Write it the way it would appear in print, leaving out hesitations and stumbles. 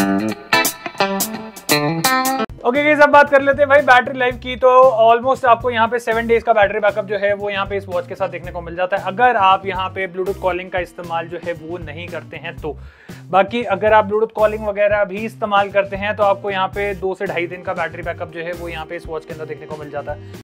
Okay guys, अब बात कर लेते हैं भाई बैटरी लाइफ की। तो ऑलमोस्ट आपको यहाँ पे 7 डेज का बैटरी बैकअप जो है वो यहाँ पे इस वॉच के साथ देखने को मिल जाता है, अगर आप यहाँ पे ब्लूटूथ कॉलिंग का इस्तेमाल जो है वो नहीं करते हैं तो। बाकी अगर आप ब्लूटूथ कॉलिंग वगैरह भी इस्तेमाल करते हैं तो आपको यहाँ पे 2 से ढाई दिन का बैटरी बैकअप जो है वो यहाँ पे इस वॉच के अंदर देखने को मिल जाता है।